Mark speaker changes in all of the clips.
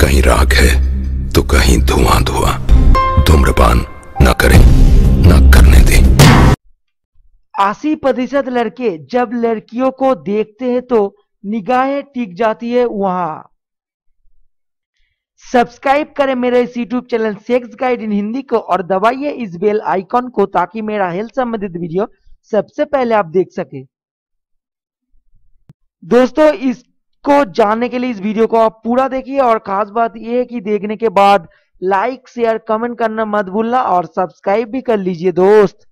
Speaker 1: कहीं राख है तो कहीं धुआं धुआं। धूम्रपान न करें, न करने दें।
Speaker 2: 80% लड़के जब लड़कियों को देखते हैं तो निगाहें टिक जाती है वहां। सब्सक्राइब करें मेरे इस YouTube channel sex guide in Hindi को और दबाइए इस बेल आइकॉन को ताकि मेरा हेल्थ संबंधित वीडियो सबसे पहले आप देख सके। दोस्तों, इसको जानने के लिए इस वीडियो को आप पूरा देखिए और खास बात यह है कि देखने के बाद लाइक शेयर कमेंट करना मत भूलना और सब्सक्राइब भी कर लीजिए। दोस्त,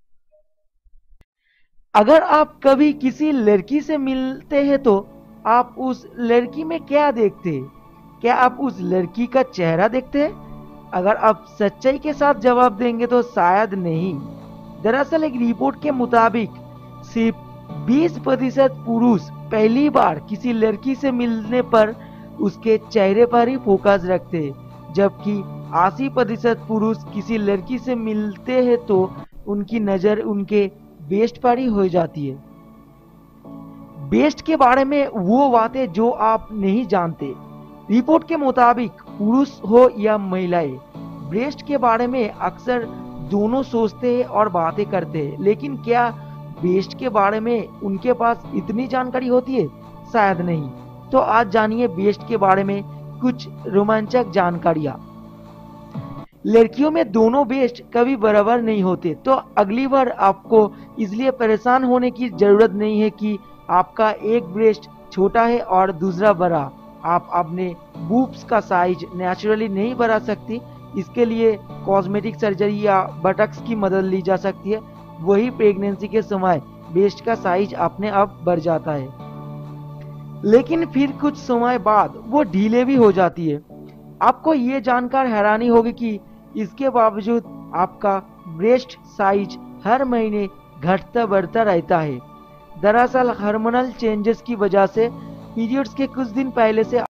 Speaker 2: अगर आप कभी किसी लड़की से मिलते हैं तो आप उस लड़की में क्या देखते हैं? क्या आप उस लड़की का चेहरा देखते हैं? अगर आप सच्चाई के साथ जवाब देंगे तो शायद नहीं। दरअसल एक रिपोर्ट के मुताबिक सिर्फ 20% पुरुष पहली बार किसी लड़की से मिलने पर उसके चेहरे पर ही फोकस रखते हैं, जबकि 80% पुरुष किसी लड़की से मिलते हैं तो उनकी नजर उनके बेस्ट पर ही हो जाती है। बेस्ट के बारे में वो बातें जो आप नहीं जानते। रिपोर्ट के मुताबिक पुरुष हो या महिलाएं, ब्रेस्ट के बारे में अक्सर दोनों सोचते हैं और बातें करते हैं, लेकिन क्या बेस्ट के बारे में उनके पास इतनी जानकारी होती है? शायद नहीं। तो आज जानिए बेस्ट के बारे में कुछ रोमांचक जानकारियां। लड़कियों में दोनों बेस्ट कभी बराबर नहीं होते, तो अगली बार आपको इसलिए परेशान होने की जरूरत नहीं है कि आपका एक ब्रेस्ट छोटा है और दूसरा बड़ा। आप अपने बूब्स का साइज नेचुरली नहीं बढ़ा सकती, इसके लिए कॉस्मेटिक सर्जरी या बटक्स की मदद ली जा सकती है। वही प्रेगनेंसी के समय ब्रेस्ट का साइज अपने आप बढ़ जाता है, लेकिन फिर कुछ समय बाद वो ढीले भी हो जाती है। आपको ये जानकर हैरानी होगी कि इसके बावजूद आपका ब्रेस्ट साइज हर महीने घटता बढ़ता रहता है। दरअसल हार्मोनल चेंजेस की वजह से पीरियड्स के कुछ दिन पहले से